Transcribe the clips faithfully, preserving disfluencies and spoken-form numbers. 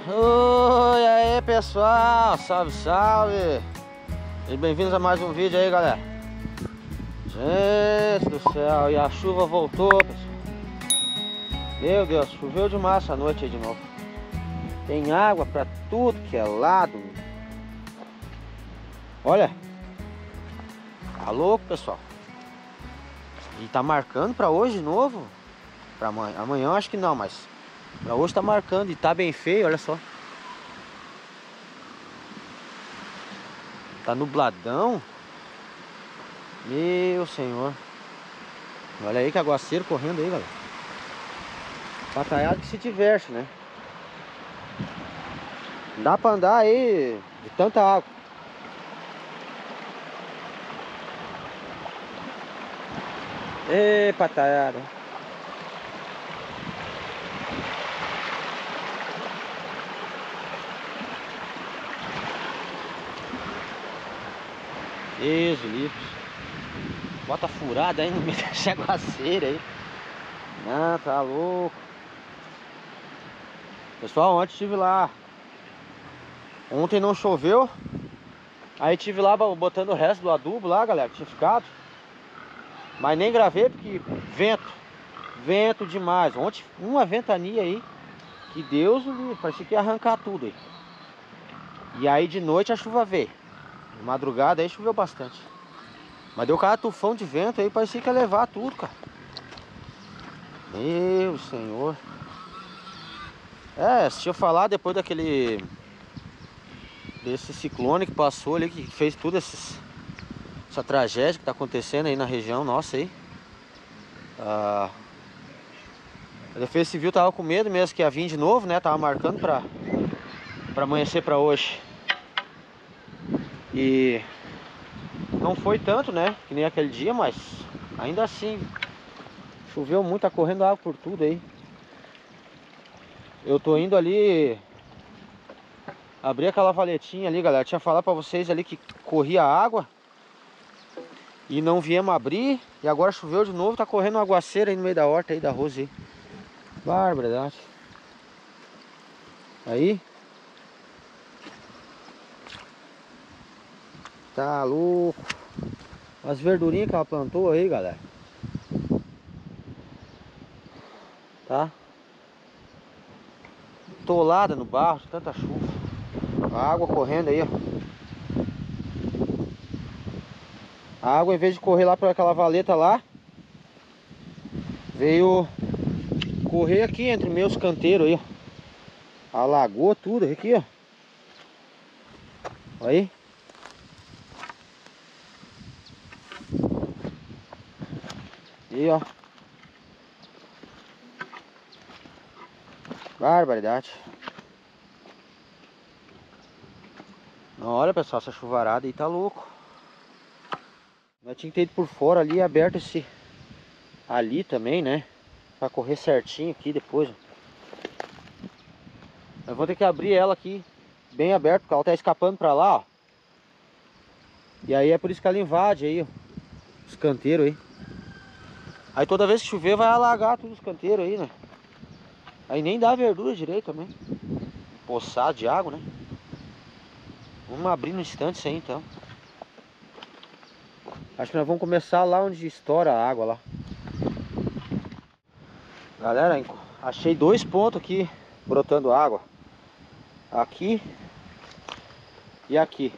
Oi, aí pessoal, salve, salve. E bem-vindos a mais um vídeo aí, galera. Gente do céu, e a chuva voltou, pessoal. Meu Deus, choveu demais essa noite aí de novo. Tem água pra tudo que é lado. Olha, tá louco, pessoal. E tá marcando pra hoje de novo. Pra amanhã, amanhã eu acho que não, mas pra hoje tá marcando e tá bem feio, olha só. Tá nubladão. Meu senhor. Olha aí que aguaceiro correndo aí, galera. Pataiado que se diverte, né? Não dá pra andar aí de tanta água. Ê, pataiada. Isso, livros. Bota furada aí no meio desse aguaceiro aí. Não, tá louco. Pessoal, ontem estive lá. Ontem não choveu. Aí estive lá botando o resto do adubo lá, galera, que tinha ficado. Mas nem gravei porque vento. Vento demais. Ontem uma ventania aí. Que Deus, parecia que ia arrancar tudo aí. E aí de noite a chuva veio. De madrugada aí choveu bastante. Mas deu cada tufão de vento aí, parecia que ia levar tudo, cara. Meu senhor. É, se eu falar depois daquele... desse ciclone que passou ali, que fez tudo esses, essa tragédia que tá acontecendo aí na região nossa aí. Ah, a Defesa Civil tava com medo mesmo que ia vir de novo, né? Tava marcando pra, pra amanhecer pra hoje. E não foi tanto, né? Que nem aquele dia, mas ainda assim choveu muito, tá correndo água por tudo aí. Eu tô indo ali abrir aquela valetinha ali, galera. Tinha falado pra vocês ali que corria água e não viemos abrir. E agora choveu de novo, tá correndo um aguaceiro aí no meio da horta aí da Rose aí. Barbaridade. Aí. Tá louco. As verdurinhas que ela plantou aí, galera. Tá? Tolada no barro, de tanta chuva. A água correndo aí, ó. A água, em vez de correr lá para aquela valeta lá, veio correr aqui entre meus canteiros aí, ó. Alagou tudo aqui, ó. Olha aí. E ó. Barbaridade. Olha, pessoal, essa chuvarada aí tá louco. Nós tinha que ter ido por fora ali e aberto esse ali também, né? Pra correr certinho aqui depois, ó. Nós vamos ter que abrir ela aqui bem aberto, porque ela tá escapando pra lá, ó. E aí é por isso que ela invade aí, ó, os canteiros aí. Aí toda vez que chover vai alagar todos os canteiros aí, né? Aí nem dá verdura direito também. Poçado de água, né? Vamos abrir no instante isso aí então. Acho que nós vamos começar lá onde estoura a água lá. Galera, achei dois pontos aqui brotando água. Aqui e aqui.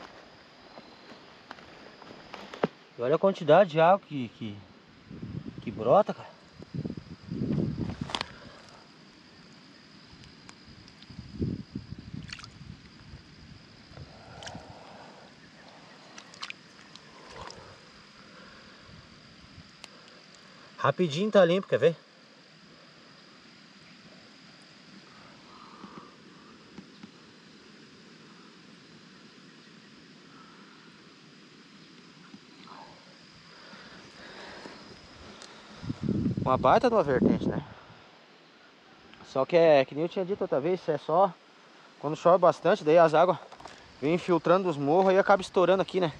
E olha a quantidade de água que, que, que brota, cara. Rapidinho tá limpo, quer ver? Uma baita de uma vertente, né? Só que é que nem eu tinha dito outra vez, é só quando chove bastante, daí as águas vêm infiltrando os morros e acaba estourando aqui, né?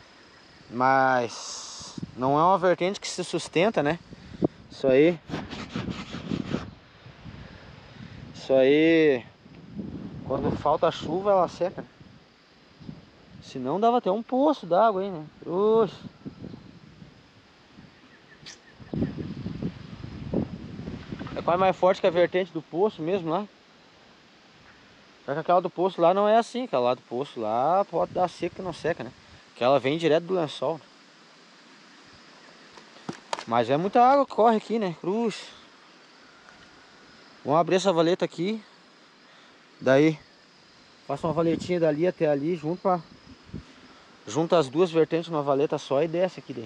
Mas não é uma vertente que se sustenta, né? Isso aí Isso aí Quando falta chuva ela seca, né? Senão dava até um poço d'água aí, né? Cruz. É quase mais forte que a vertente do poço mesmo lá. Só que aquela do poço lá não é assim. Aquela lá do poço lá pode dar seca que não seca, né? Que ela vem direto do lençol, né? Mas é muita água que corre aqui, né? Cruz. Vamos abrir essa valeta aqui. Daí faço uma valetinha dali até ali, junto pra... junta as duas vertentes numa valeta só e desce aqui daí.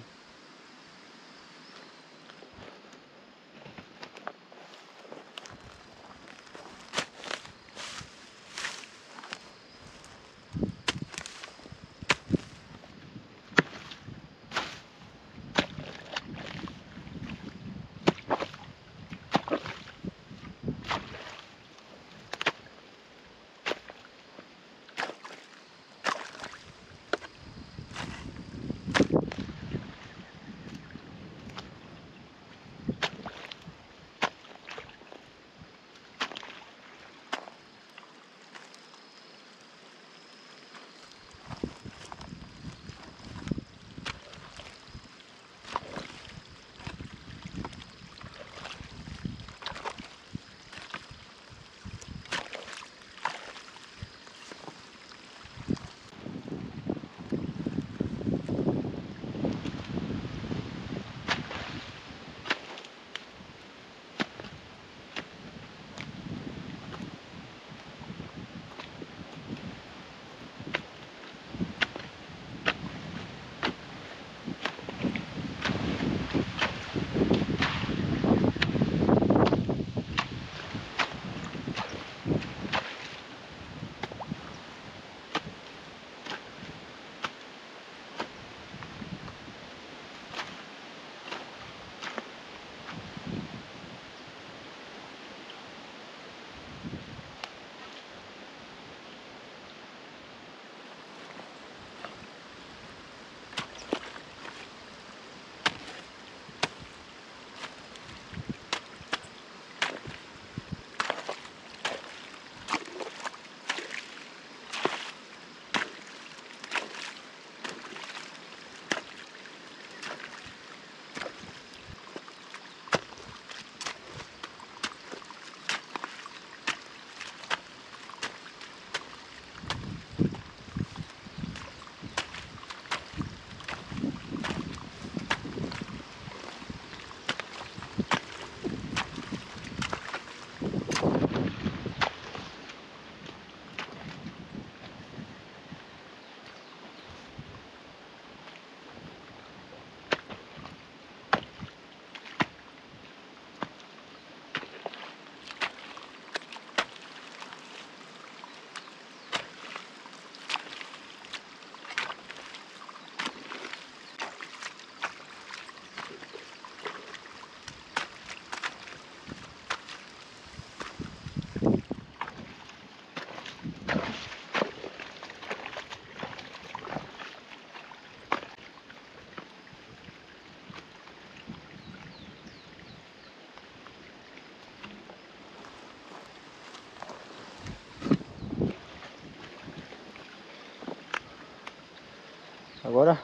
Agora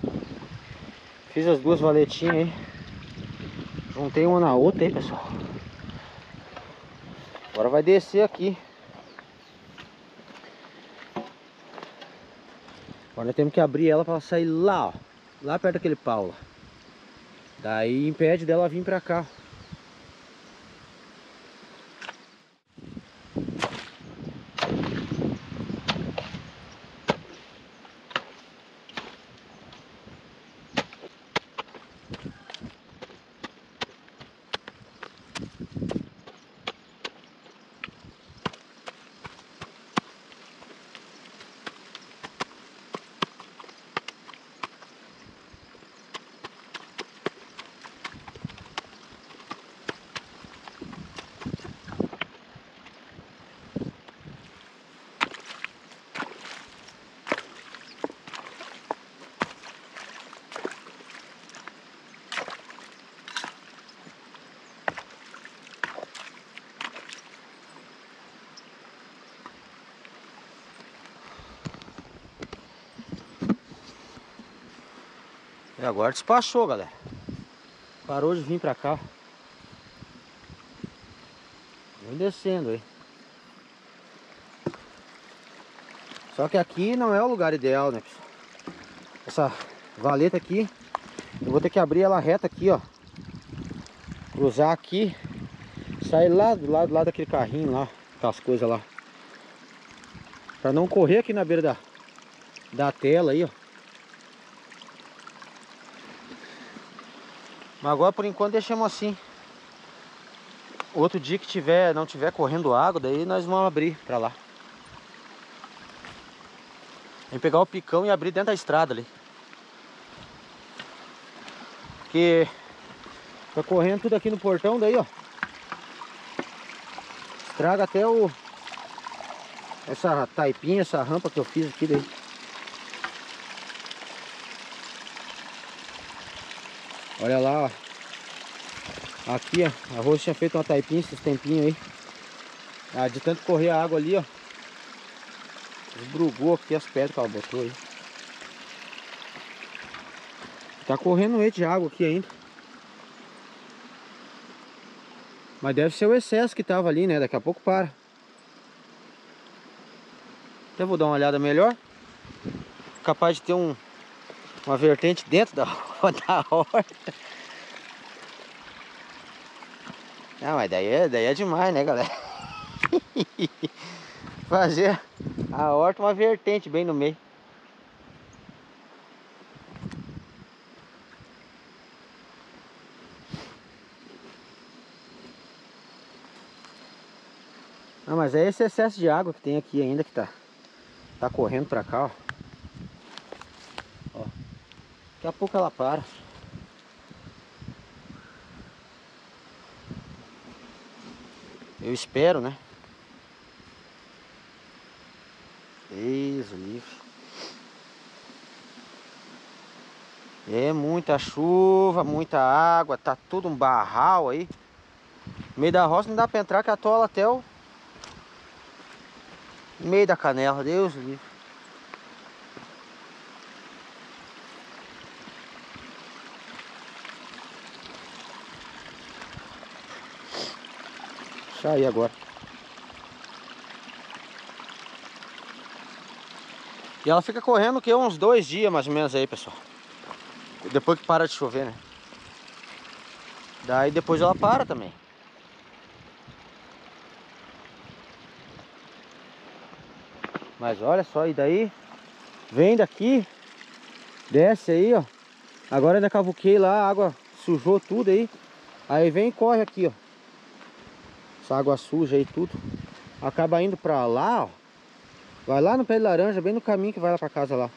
fiz as duas valetinhas aí. Juntei uma na outra aí, pessoal. Agora vai descer aqui. Agora nós temos que abrir ela para sair lá, ó. Lá perto daquele pau lá. Daí impede dela vir pra cá. E agora despachou, galera. Parou de vir pra cá. Vem descendo aí. Só que aqui não é o lugar ideal, né, pessoal? Essa valeta aqui, eu vou ter que abrir ela reta aqui, ó. Cruzar aqui. Sair lá do lado, lá daquele carrinho lá. Aquelas coisas lá. Pra não correr aqui na beira da, da tela aí, ó. Mas agora por enquanto deixamos assim. Outro dia que tiver, não tiver correndo água, daí nós vamos abrir pra lá. Vem pegar o picão e abrir dentro da estrada ali. Porque tá correndo tudo aqui no portão, daí ó. Estraga até o... essa taipinha, essa rampa que eu fiz aqui daí. Olha lá, ó. Aqui, ó. A Rose tinha feito uma taipinha esses tempinhos aí. Ah, de tanto correr a água ali, ó. Esbrugou aqui as pedras que ela botou aí. Tá correndo leite de água aqui ainda. Mas deve ser o excesso que tava ali, né? Daqui a pouco para. Até vou dar uma olhada melhor. Capaz de ter um, uma vertente dentro da, da horta. Não, mas daí é, daí é demais, né, galera? Fazer a horta uma vertente bem no meio. Não, mas é esse excesso de água que tem aqui ainda que tá, tá correndo pra cá, ó. Ó. Daqui a pouco ela para. Eu espero, né? Deus livre. É muita chuva, muita água, tá tudo um barral aí. No meio da roça não dá pra entrar, que atola até o meio da canela, Deus livre. Deixa aí agora. E ela fica correndo que uns dois dias mais ou menos aí, pessoal. Depois que para de chover, né? Daí depois ela para também. Mas olha só, e daí vem daqui, desce aí, ó. Agora ainda cavuquei lá, a água sujou tudo aí. Aí vem e corre aqui, ó. Essa água suja aí tudo. Acaba indo pra lá, ó. Vai lá no pé de laranja, bem no caminho que vai lá pra casa lá.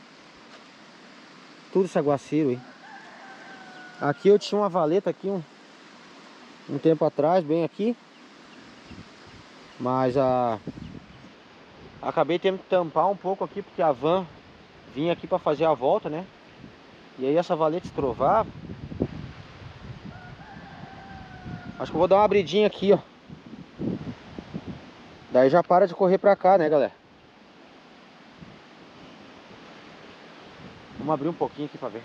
Tudo esse aguaceiro aí. Aqui eu tinha uma valeta aqui um, um tempo atrás, bem aqui. Mas a... acabei tendo que tampar um pouco aqui, porque a van vinha aqui pra fazer a volta, né? E aí essa valeta estrovava. Acho que eu vou dar uma abridinha aqui, ó. Daí já para de correr pra cá, né, galera? Vamos abrir um pouquinho aqui pra ver.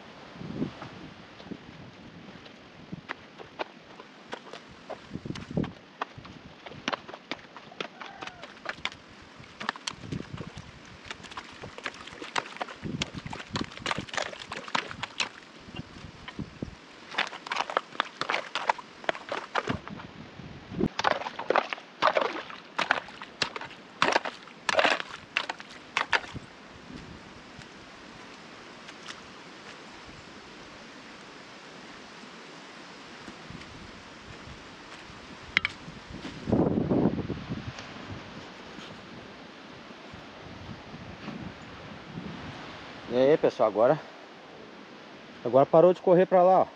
E aí, pessoal, agora agora parou de correr pra lá, ó.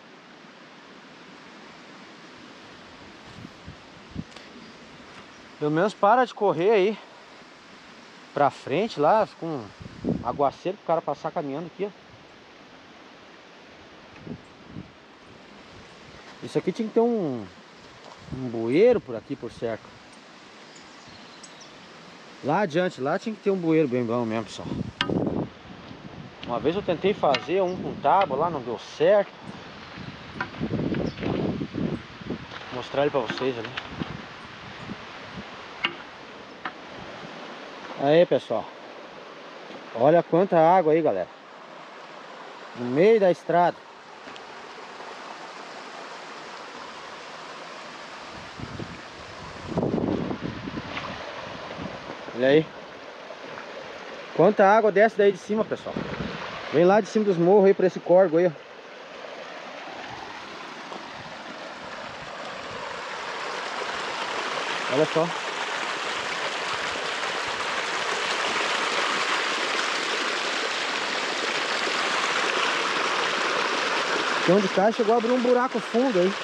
Pelo menos para de correr aí pra frente lá, com aguaceiro pro cara passar caminhando aqui, ó. Isso aqui tinha que ter um um bueiro por aqui, por certo. Lá adiante, lá tinha que ter um bueiro bem bom mesmo, pessoal. Uma vez eu tentei fazer um com tábua lá, não deu certo. Vou mostrar ele pra vocês ali. Aí, pessoal. Olha quanta água aí, galera. No meio da estrada. Olha aí. Quanta água desce daí de cima, pessoal. Vem lá de cima dos morros aí pra esse córrego aí, ó. Olha só. Então de cá chegou a abrir um buraco fundo aí.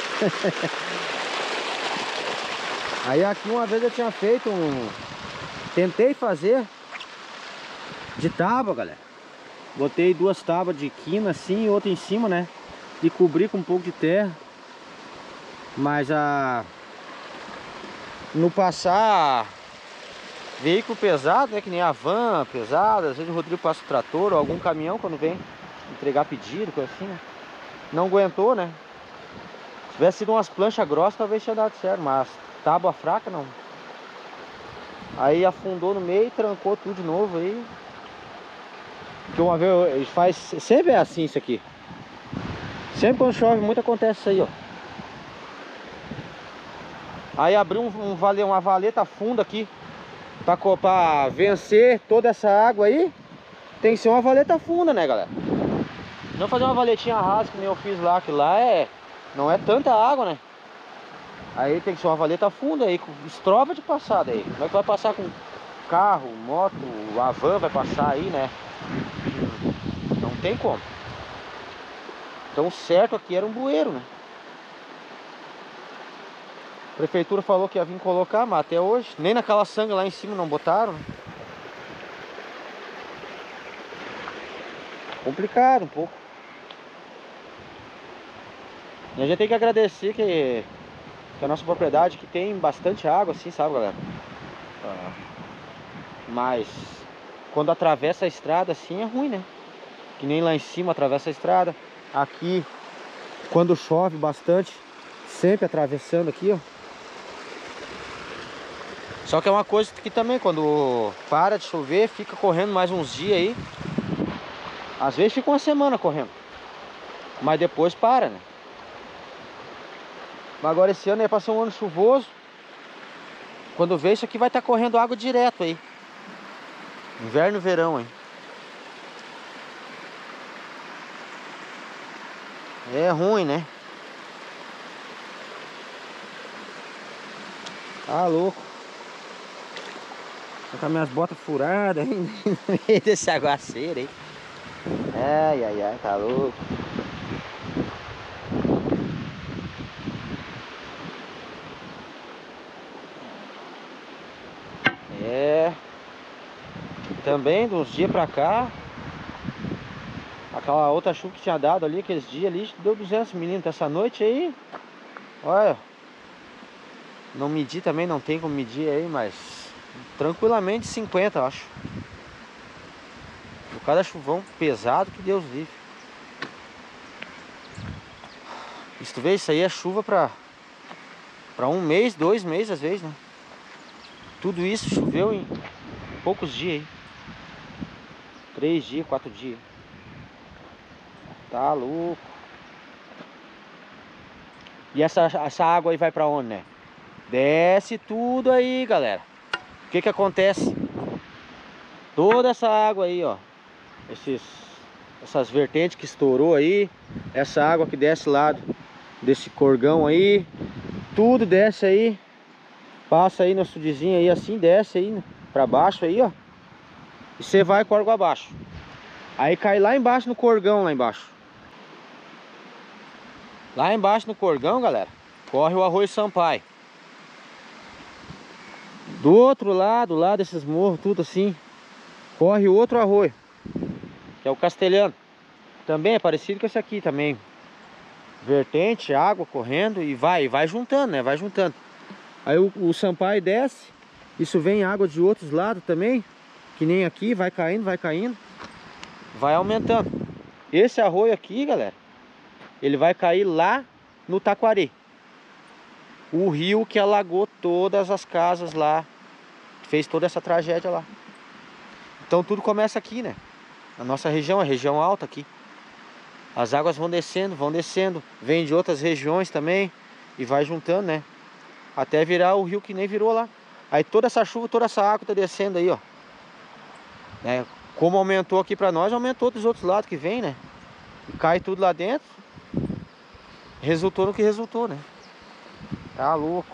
Aí aqui uma vez eu tinha feito um... Tentei fazer de tábua, galera. Botei duas tábuas de quina assim e outra em cima, né? E cobri com um pouco de terra. Mas a... no passar veículo pesado, né? Que nem a van pesada, às vezes o Rodrigo passa o trator ou algum caminhão quando vem entregar pedido, coisa assim, né? Não aguentou, né? Se tivesse sido umas planchas grossas, talvez tinha dado certo, mas tábua fraca não. Aí afundou no meio, trancou tudo de novo aí. Porque uma vez ele faz, sempre é assim isso aqui. Sempre quando chove muito acontece isso aí, ó. Aí abriu um, um vale, uma valeta funda aqui pra, pra vencer toda essa água aí. Tem que ser uma valeta funda, né, galera? Não fazer uma valetinha rasa que nem eu fiz lá, que lá é... não é tanta água, né? Aí tem que ser uma valeta funda aí, com estrova de passada aí. Como é que vai passar com carro, moto, a van vai passar aí, né? Não tem como. Então o certo aqui era um bueiro, né? A prefeitura falou que ia vir colocar, mas até hoje nem naquela sanga lá em cima não botaram, né? Complicado um pouco. E a gente tem que agradecer que, que a nossa propriedade que tem bastante água assim, sabe, galera? Ah, mas quando atravessa a estrada assim é ruim, né? Que nem lá em cima atravessa a estrada. Aqui, quando chove bastante, sempre atravessando aqui, ó. Só que é uma coisa que também, quando para de chover, fica correndo mais uns dias aí. Às vezes fica uma semana correndo, mas depois para, né? Mas agora esse ano é para ser um ano chuvoso. Quando vê, isso aqui vai estar correndo água direto aí. Inverno e verão, hein? É ruim, né? Tá louco. Tô com as minhas botas furadas ainda no meio desse aguaceiro aí. Ai, ai, ai, tá louco. É. Também, de uns dias pra cá, aquela outra chuva que tinha dado ali, aqueles dias ali, deu duzentos milímetros. Essa noite aí, olha, não medi também, não tem como medir aí, mas tranquilamente cinquenta, eu acho. Por cada chuvão pesado que Deus livre. Se tu vê, isso aí é chuva pra, pra um mês, dois meses às vezes, né? Tudo isso choveu em poucos dias aí. Três dias, quatro dias. Tá louco. E essa, essa água aí vai pra onde, né? Desce tudo aí, galera. O que que acontece? Toda essa água aí, ó. Esses, essas vertentes que estourou aí. Essa água que desce lá desse corgão aí. Tudo desce aí. Passa aí no açudezinho aí, assim, desce aí, né? Pra baixo aí, ó. E você vai corgo abaixo. Aí cai lá embaixo no corgão, lá embaixo. Lá embaixo no corgão, galera, corre o Arroio Sampaio. Do outro lado, lá desses morros, tudo assim, corre outro arroio, que é o Castelhano. Também é parecido com esse aqui também. Vertente, água correndo e vai, vai juntando, né? Vai juntando. Aí o, o Sampaio desce, isso vem água de outros lados também, que nem aqui, vai caindo, vai caindo. vai aumentando. Esse arroio aqui, galera, ele vai cair lá no Taquari, o rio que alagou todas as casas lá, fez toda essa tragédia lá. Então tudo começa aqui, né? A nossa região, a região alta aqui. As águas vão descendo, vão descendo, vem de outras regiões também e vai juntando, né? Até virar o rio que nem virou lá. Aí toda essa chuva, toda essa água tá descendo aí, ó. Né? Como aumentou aqui pra nós, aumentou dos outros lados que vem, né? E cai tudo lá dentro. Resultou no que resultou, né? Tá louco.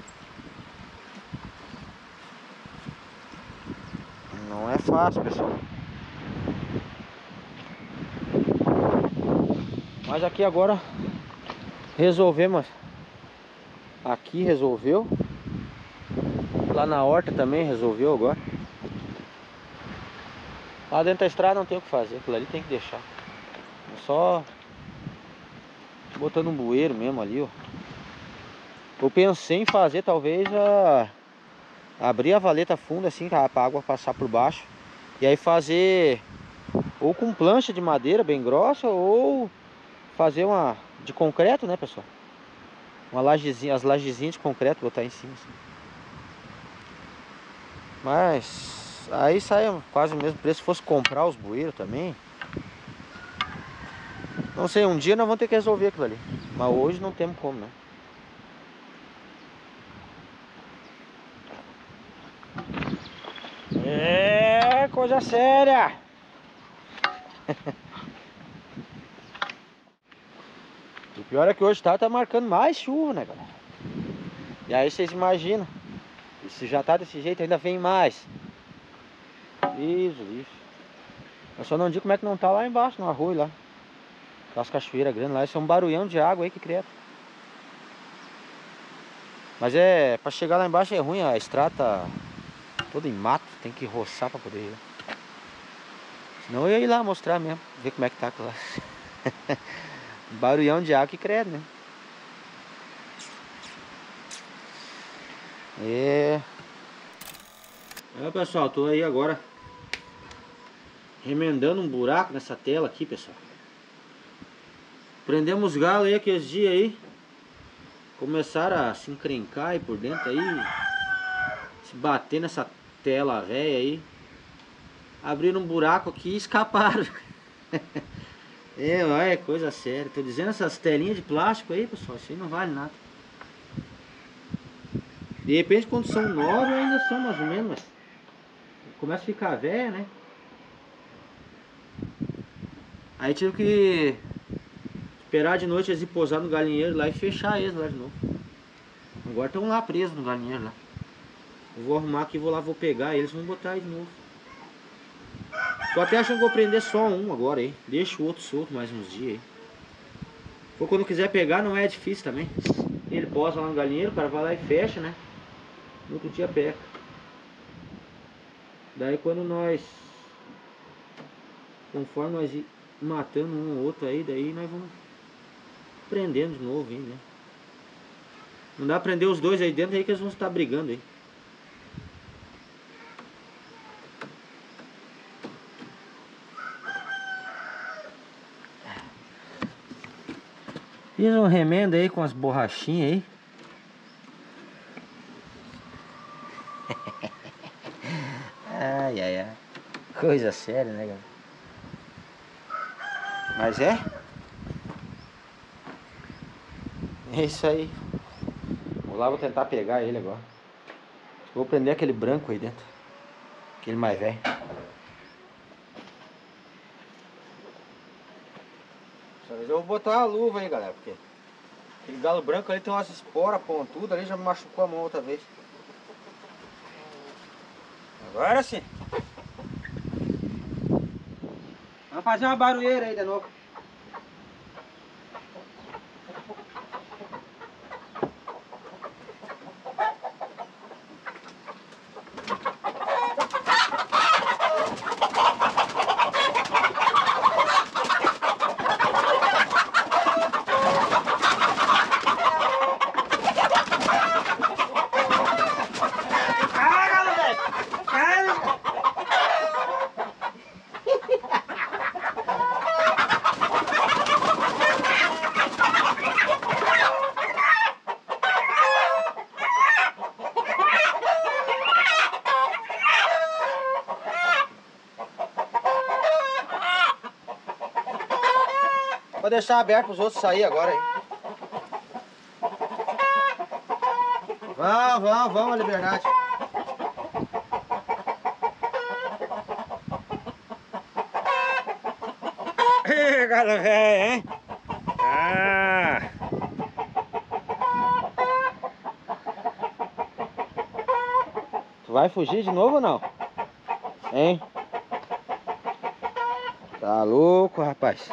Não é fácil, pessoal. Mas aqui agora resolvemos. Aqui resolveu. Lá na horta também resolveu agora. Lá dentro da estrada não tem o que fazer. Aquilo ali tem que deixar. É só botando um bueiro mesmo ali, ó. Eu pensei em fazer talvez a... abrir a valeta funda assim, para a água passar por baixo. E aí fazer ou com plancha de madeira bem grossa, ou fazer uma de concreto, né, pessoal? Uma lajezinha, as lajezinhas de concreto botar em cima assim. Mas aí sai quase o mesmo preço se fosse comprar os bueiros também. Não sei, um dia nós vamos ter que resolver aquilo ali. Mas hoje não temos como, né? É coisa séria. O pior é que hoje tá, tá marcando mais chuva, né, galera? E aí vocês imaginam, e se já tá desse jeito, ainda vem mais. Isso, isso. Eu só não digo como é que não tá lá embaixo, no arroio lá. Aquelas cachoeiras grandes lá, isso é um barulhão de água aí que cria. Mas é, pra chegar lá embaixo é ruim, a estrada tá toda em mato, tem que roçar pra poder ir. Senão eu ia ir lá mostrar mesmo, ver como é que tá lá. Barulhão de água que credo, né? É. É, pessoal, tô aí agora remendando um buraco nessa tela aqui, pessoal. Prendemos galo aí aqueles dias aí. Começaram a se encrencar aí por dentro aí. Se bater nessa tela velha aí. Abriram um buraco aqui e escaparam. É, é coisa séria. Tô dizendo, essas telinhas de plástico aí, pessoal, isso aí não vale nada. De repente, quando são novos, ainda são mais ou menos, mas começa a ficar velha, né? Aí tive que esperar de noite eles ir pousar no galinheiro lá e fechar eles lá de novo. Agora estão lá presos no galinheiro lá. Eu vou arrumar aqui, vou lá, vou pegar eles, vão botar aí de novo. Tô até achando que vou prender só um agora aí. Deixa o outro solto mais uns dias aí. Ou quando quiser pegar, não é difícil também. Ele posa lá no galinheiro, o cara vai lá e fecha, né? No outro dia pega. Daí quando nós, conforme nós ir matando um ou outro aí, daí nós vamos prendendo de novo aí, né? Não dá pra prender os dois aí dentro aí que eles vão estar brigando aí. Fiz um remendo aí com as borrachinhas aí. Ai, ai, ai. Coisa séria, né, galera? Mas é. É isso aí. Vou lá, vou tentar pegar ele agora. Vou prender aquele branco aí dentro. Aquele mais velho. Mas eu vou botar a luva aí, galera, porque aquele galo branco ali tem umas esporas pontudas ali, já me machucou a mão outra vez. Agora sim. Vamos fazer uma barulheira aí de novo. Vou deixar aberto para os outros sair agora aí. Vamos, vamos, vamos, liberdade. Ih, galo velho, hein? Ah! Tu vai fugir de novo ou não? Hein? Tá louco, rapaz?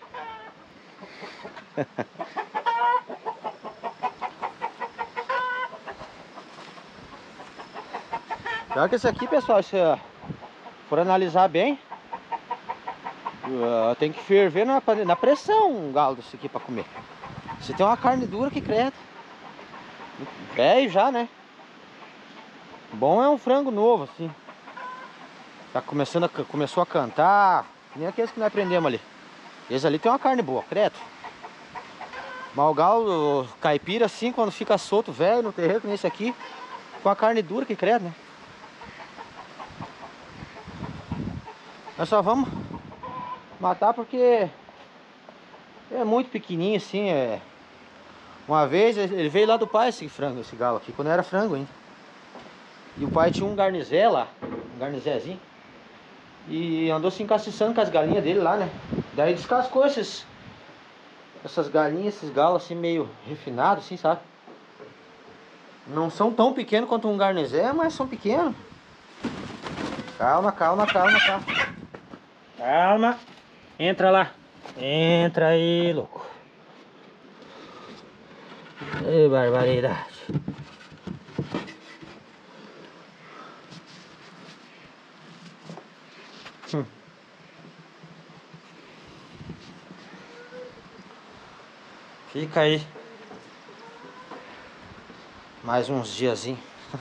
Pior que esse aqui, pessoal, se for analisar bem, uh, tem que ferver na, na pressão um galo desse aqui pra comer. Você tem uma carne dura que creta. Velho já, né? Bom é um frango novo, assim. Tá começando a, começou a cantar. Nem aqueles que nós prendemos ali. Esse ali tem uma carne boa, credo. Mas o galo caipira, assim, quando fica solto, velho, no terreiro, nesse aqui, com a carne dura que credo, né? Nós só vamos matar porque é muito pequenininho, assim, é... Uma vez ele veio lá do pai, esse frango, esse galo aqui, quando era frango ainda. E o pai tinha um garnizé lá, um garnizézinho. E andou se encastiçando com as galinhas dele lá, né? Daí descascou esses, essas galinhas, esses galos assim meio refinados, assim, sabe? Não são tão pequenos quanto um garnizé, mas são pequenos. Calma, calma, calma, calma. Calma. Entra lá. Entra aí, louco. Ei, barbaridade. Hum. Fica aí mais uns diazinhos.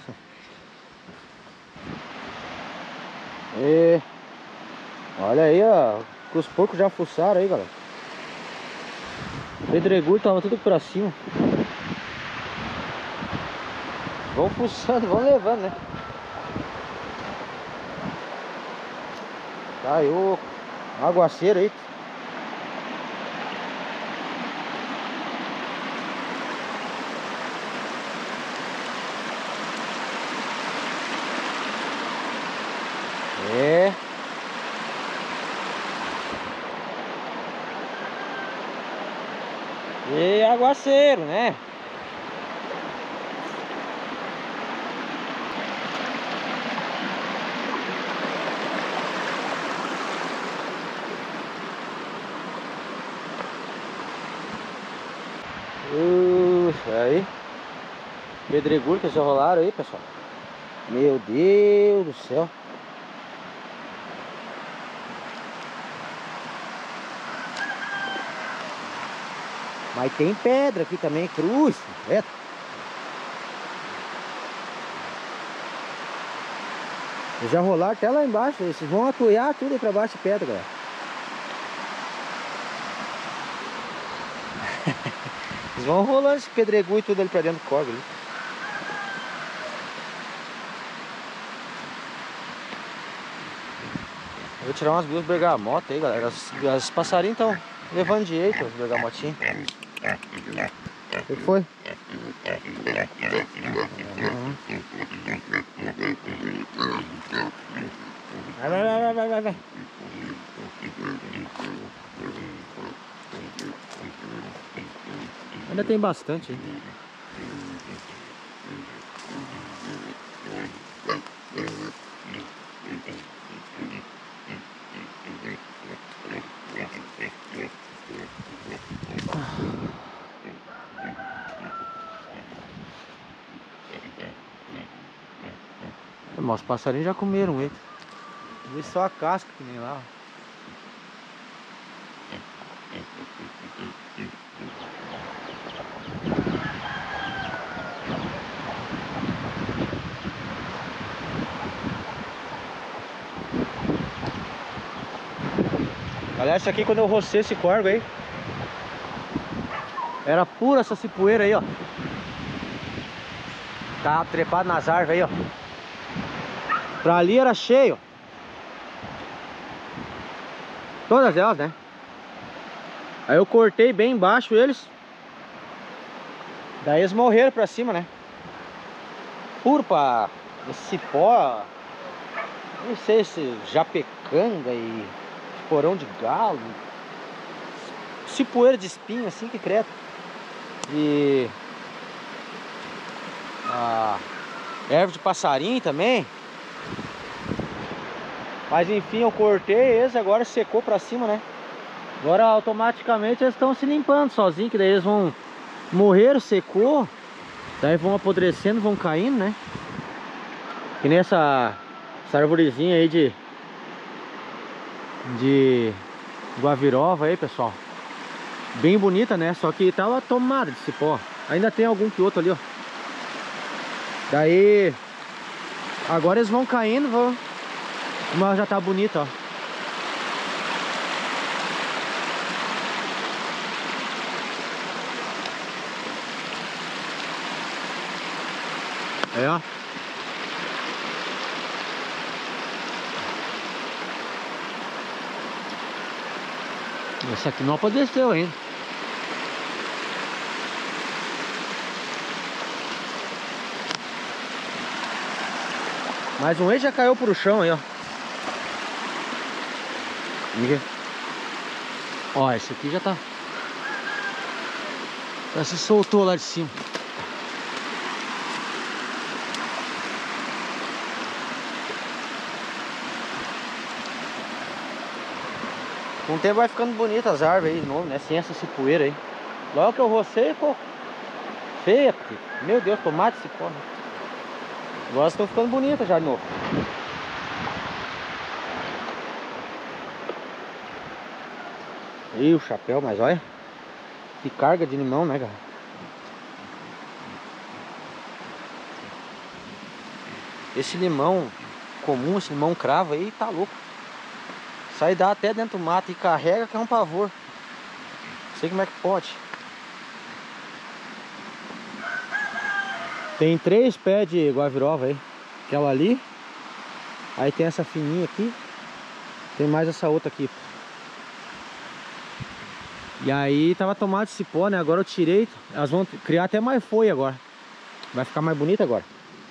E olha aí, ó, que os porcos já fuçaram aí, galera. O pedregulho tava tudo pra cima. Vão fuçando, vão levando, né? Caiu um aguaceiro aí. É. E aguaceiro, né? Ufa, aí. Pedregulho que já rolaram aí, pessoal. Meu Deus do céu. Mas tem pedra aqui também, cruz, reto. Eles já rolaram até lá embaixo, eles vão atuiar tudo aí pra baixo de pedra, galera. Eles vão rolando esse pedregulho e tudo ali pra dentro do córrego ali. Eu vou tirar umas duas bergamotas aí, galera. As, as passarinhos estão levando direito, as bergamotinhas. O que foi? Uhum. Vai, vai, vai, vai, vai, vai. Ainda tem bastante aí. Mas os passarinhos já comeram ele. Vê só a casca que nem lá. Galera, isso aqui quando eu rocei esse córrego aí, era pura essa cipoeira aí, ó. Tá trepado nas árvores aí, ó. Pra ali era cheio. Todas elas, né? Aí eu cortei bem embaixo eles. Daí eles morreram pra cima, né? Puro pra esse cipó. Não sei se japecanga e porão de galo. Cipoeira de espinho assim que creta. E a erva de passarinho também. Mas enfim, eu cortei eles, agora secou pra cima, né? Agora automaticamente eles estão se limpando sozinho, que daí eles vão morrer, secou. Daí vão apodrecendo, vão caindo, né? Que nem essa, essa arvorezinha aí de De guavirova aí, pessoal. Bem bonita, né? Só que tava tomada de cipó. Ainda tem algum que outro ali, ó. Daí agora eles vão caindo, vão. Mas já tá bonita, ó. É, ó. Essa aqui não apodreceu ainda. Mais um aí já caiu pro chão aí, ó. Ó, esse aqui já tá. Já se soltou lá de cima. Com o tempo vai ficando bonita as árvores aí de novo, né? Sem essa cipoeira aí. Logo que eu rocei, ficou feia, porque, meu Deus, tomate cipó, né? Agora estão ficando bonitas já de novo. Ih, o chapéu, mas olha que carga de limão, né, cara? Esse limão comum, esse limão cravo aí, tá louco. Sai dá até dentro do mato e carrega, que é um pavor. Não sei como é que pode. Tem três pés de guavirova aí. Aquela ali. Aí tem essa fininha aqui. Tem mais essa outra aqui. E aí tava tomado de cipó, né? Agora eu tirei. Elas vão criar até mais folha agora. Vai ficar mais bonita agora.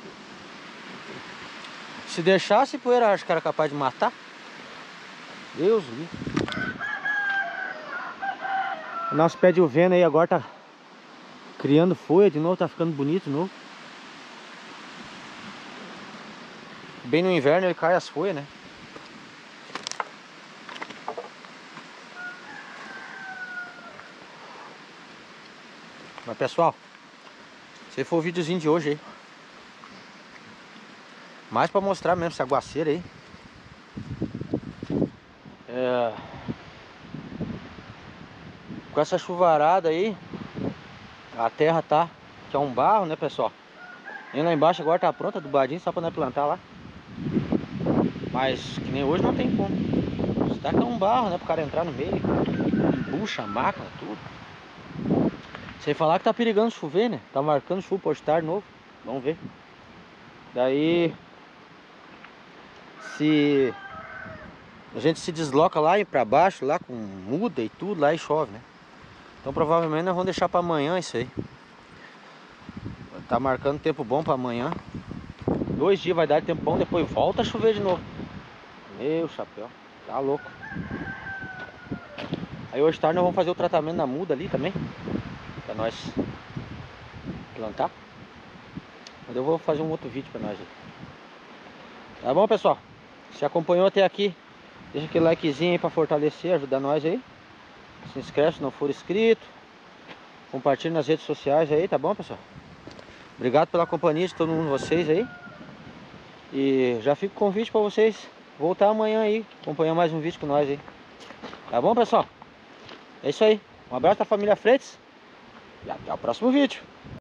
Se deixasse poeira, acho que era capaz de matar. Deus me. O nosso pé de uvena aí agora tá criando folha de novo, tá ficando bonito de novo. Bem no inverno ele cai as folhas, né? Mas pessoal, esse foi o videozinho de hoje aí. Mais pra mostrar mesmo essa aguaceira aí. É... Com essa chuvarada aí, a terra tá, que é um barro, né, pessoal? E lá embaixo agora tá pronta, adubadinho, só pra nós plantar lá. Mas que nem hoje não tem como. Isso daqui é um barro, né, pro cara entrar no meio. Embucha a máquina, tudo. Sem falar que tá perigando chover, né? Tá marcando chuva pra hoje tarde novo. Vamos ver. Daí, se a gente se desloca lá e pra baixo, lá com muda e tudo, lá e chove, né? Então provavelmente nós vamos deixar pra amanhã isso aí. Tá marcando tempo bom pra amanhã. Dois dias vai dar tempo bom, depois volta a chover de novo. Meu chapéu, tá louco. Aí hoje tarde nós vamos fazer o tratamento na muda ali também, pra nós plantar. Mas eu vou fazer um outro vídeo pra nós aí. Tá bom, pessoal? Se acompanhou até aqui, deixa aquele likezinho aí pra fortalecer, ajudar nós aí. Se inscreve se não for inscrito. Compartilhe nas redes sociais aí, tá bom, pessoal? Obrigado pela companhia de todo mundo de vocês aí. E já fica o convite pra vocês voltar amanhã aí, acompanhar mais um vídeo com nós aí. Tá bom, pessoal? É isso aí. Um abraço da família Freitas e até o próximo vídeo.